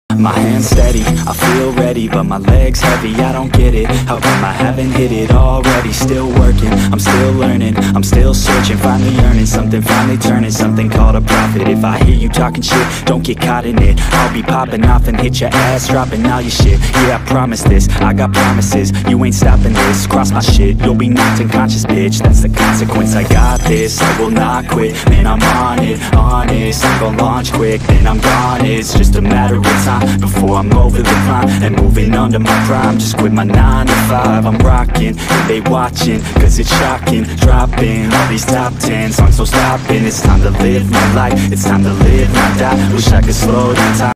My hands steady, I feel ready, but my legs heavy, I don't get it. How come I haven't hit it already? Still working, I'm still learning, I'm still searching, finally earning something, finally turning something called a profit. If I hear you talking shit, don't get caught in it. I'll be popping off and hit your ass, dropping all your shit. Yeah, I promise this, I got promises, you ain't stopping this. Cross my shit, you'll be knocked unconscious, bitch. That's the consequence, I got this, I will not quit. Man, I'm on it, honest, I'm gon' launch quick, then I'm gone. It's just a matter of time before I'm over the climb and moving under my prime. Just quit my 9 to 5, I'm rocking and they watching, cause it's shocking. Dropping all these top 10 songs, so stopping. It's time to live my life, it's time to live, not die. Wish I could slow down time.